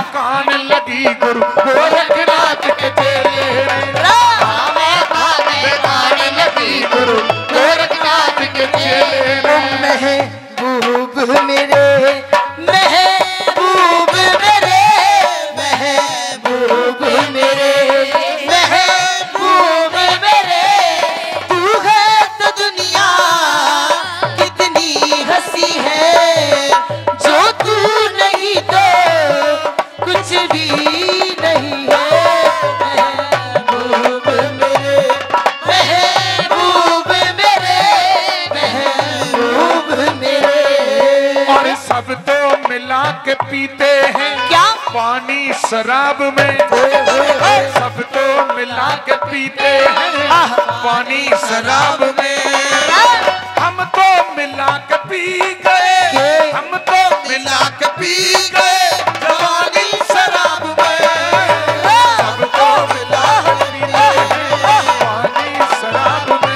कान लगी गुरु गोरखनाथ के चेले कान लगी गुरु गोरखनाथ के चेले महबूब मेरे महबूब मेरे महबूब मेरे महबूब मेरे तू है तो दुनिया कितनी हंसी है जो तू नहीं तो कुछ भी नहीं है महबूब मेरे महबूब मेरे महबूब मेरे और सब तो मिला के पीते हैं क्या पानी शराब में सब तो मिला के पीते हैं पानी शराब में हम तो मिला के पी गए हम तो मिला के पी गए जवानी शराब में सब तो मिला के पीते हैं पानी शराब में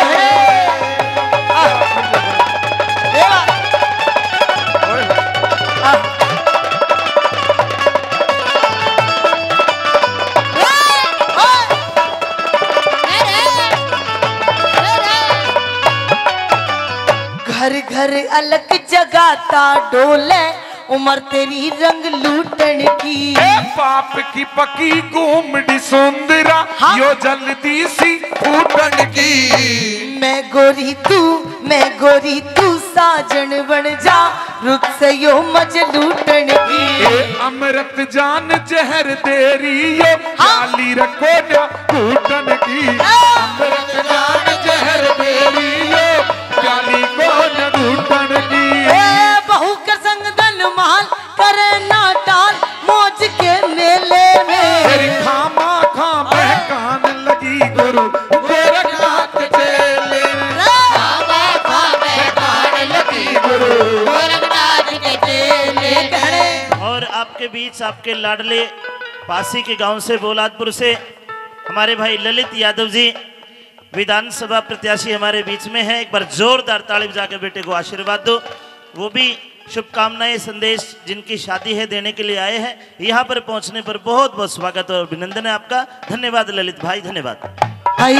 घर घर अलग जगाता डोले उम्र तेरी रंग लूटन की पाप की पकी घूमड़ी सुंदरा यो जल्दी सी फूटन की मैं गोरी तू साजन बन जा रुक से यो मज लूटन की अमृत जान जहर देरी यो खाली रखो ना फूटन की अमृत जान जहर देरी यो खाली को न फूटन की बहू का संग धन माल करे ना टाल मौज के मेले में तेरी खामा खां बहकान लगी गुरु गोरखनाथ चेले खामा खां बहकान लगी गुरु गोरखनाथ के चेले और आपके बीच आपके लाडले पासी के गांव से बोलादपुर से हमारे भाई ललित यादव जी विधानसभा प्रत्याशी हमारे बीच में है। एक बार जोरदार ताली बजा के बेटे को आशीर्वाद दो। वो भी शुभकामनाएं संदेश जिनकी शादी है देने के लिए आए हैं। यहाँ पर पहुँचने पर बहुत बहुत स्वागत और अभिनंदन है आपका। धन्यवाद ललित भाई, धन्यवाद। हाय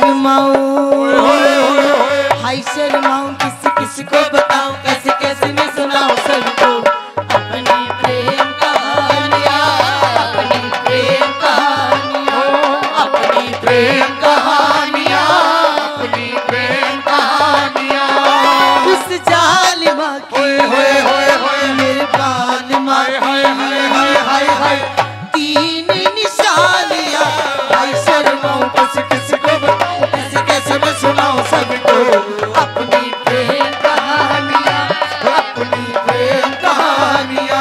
शर्माऊं किसी किसी को बताऊं कैसे कैसे मैं सुनाऊं सबको अपनी प्रेम कहानियां अपनी प्रेम कहानियां अपनी प्रेम कहानियां अपनी प्रेम कहानियां उस जालिमा की मेरे बालिमा हाय तीन निशानियां हाय शर्माऊं किसी किसी को बताऊं कैसे कैसे मैं सुनाऊं सबको अपनी प्रेम कहानियां अपनी प्रेम कहानियां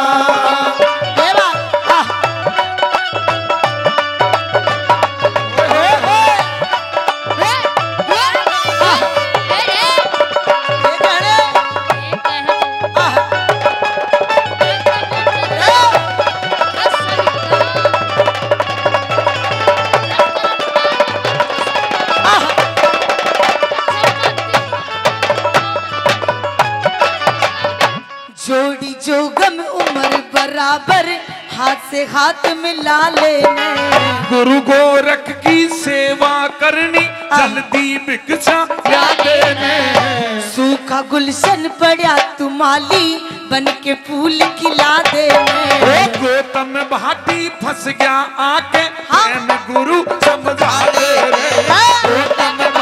जोड़ी जो गम उम्र बराबर हाथ से हाथ मिला लेने गुरु गोरख की सेवा करनी जल्दी भिक्षा क्या देने सूखा गुलशन पड़ा तुम्हारी बन के फूल खिला देने गौतम भाटी फंस गया आके गुरु समझा दे रे। गौतम